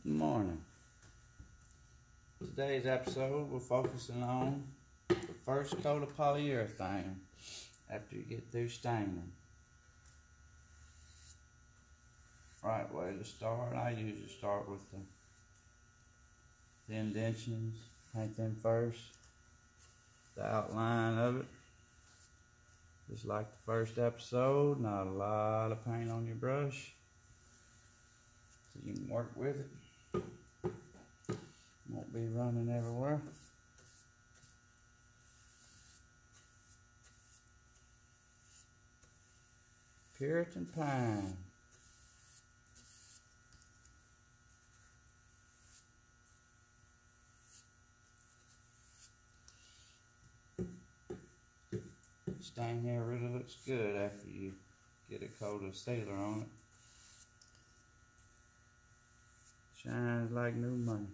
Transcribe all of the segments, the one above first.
Good morning. Today's episode we're focusing on the first coat of polyurethane after you get through staining. Right way to start, I usually start with the indentions, paint them first, the outline of it. Just like the first episode, not a lot of paint on your brush, so you can work with it. Won't be running everywhere. Puritan Pine. Stain here really looks good after you get a coat of sealer on it. Shines like new money.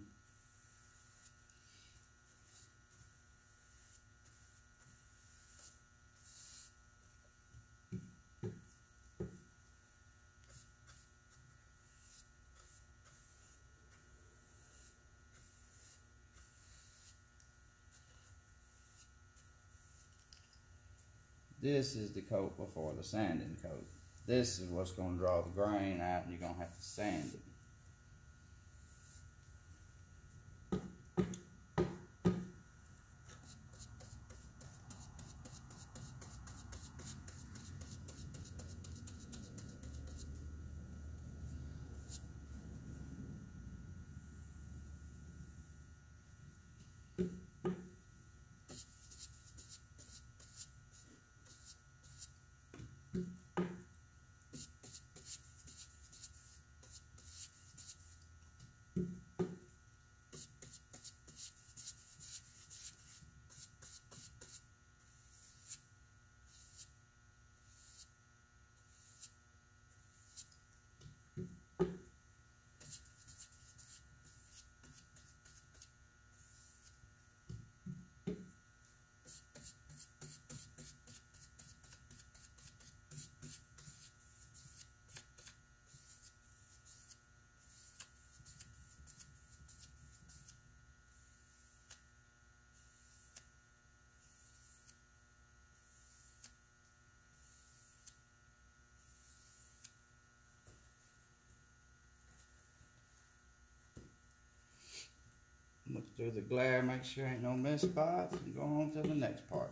This is the coat before the sanding coat. This is what's going to draw the grain out, and you're going to have to sand it. Look through the glare, make sure ain't no missed spots, and go on to the next part.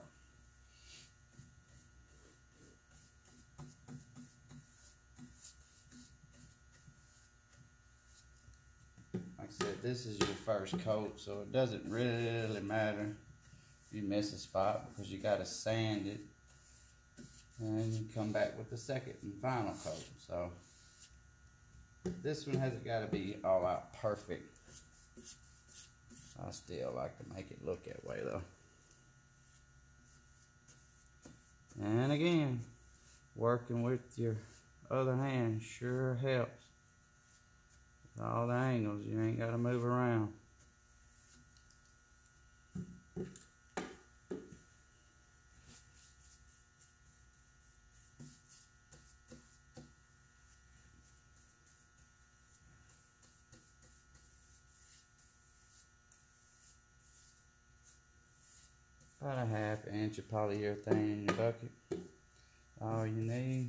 Like I said, this is your first coat, so it doesn't really matter if you miss a spot because you got to sand it and you come back with the second and final coat. So this one hasn't got to be all out perfect. I still like to make it look that way though. And again, working with your other hand sure helps. With all the angles, you ain't got to move around. About a ½ inch of polyurethane in your bucket. All you need.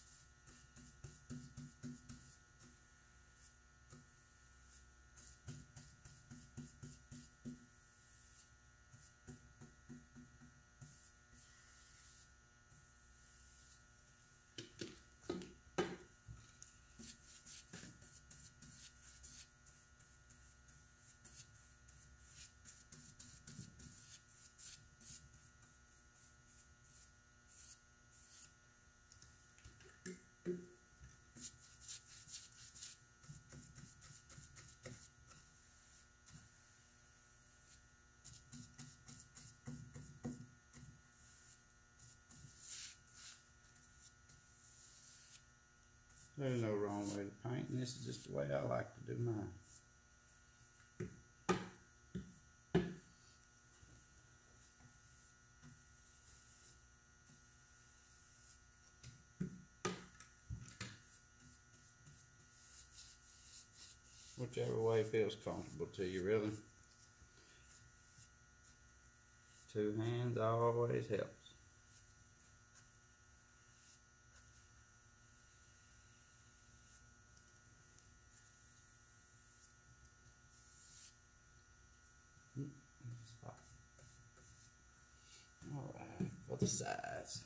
There's no wrong way to paint, and this is just the way I like to do mine. whichever way feels comfortable to you, really. 2 hands always helps. Alright, for the sides.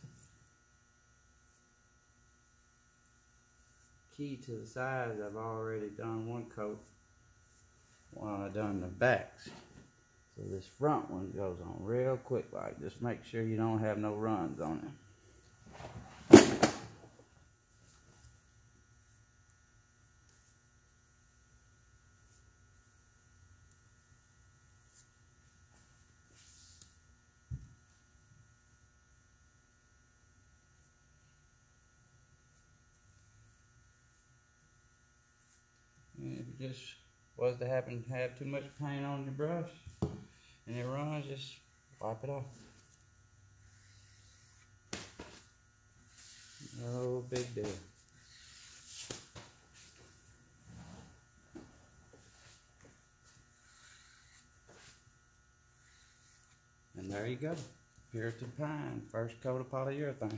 Key to the sides, I've already done one coat while I've done the backs. So this front one goes on real quick, like just make sure you don't have no runs on it. And if you just was to happen to have too much paint on your brush and it runs, just wipe it off. No big deal. And there you go. Puritan Pine, first coat of polyurethane.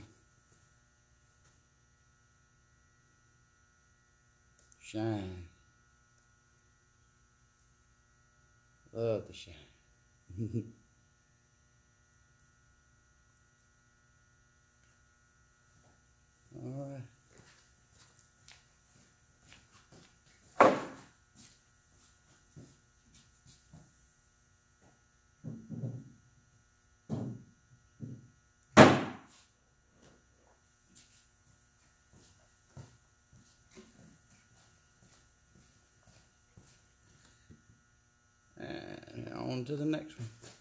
Shine. Love the shine. All right. And on to the next one.